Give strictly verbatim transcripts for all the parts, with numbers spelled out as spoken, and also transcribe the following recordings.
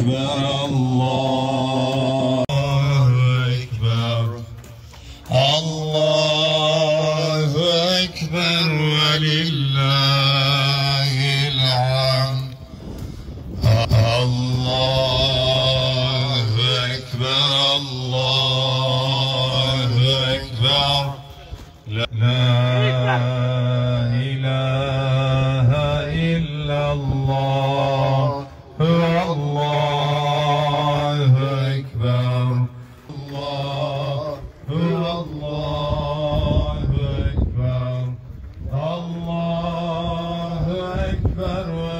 Ekber, Allahu Ekber, Allahu Ekber ve lillahil hamd. Allahu Ekber, Allahu Ekber. La ilahe illallah. Allahu Ekber. Allahu Allahu Ekber. Allahu Ekber ve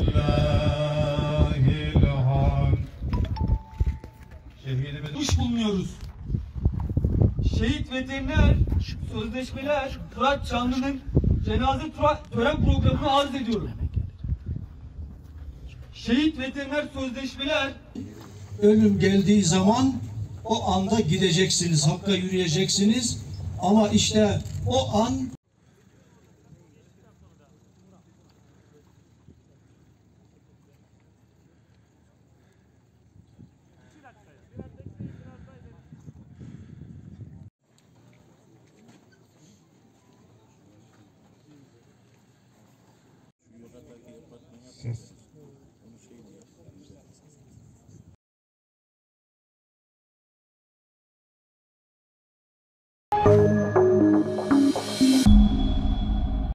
lillahil hamd. Şehidimiz bulunuyoruz. Şehit veteriner sözleşmeler Fırat Çanlı'nın cenaze tören programını arz ediyorum. Şehit veteriner sözleşmeler ölüm geldiği zaman o anda gideceksiniz, Hakk'a yürüyeceksiniz ama işte o an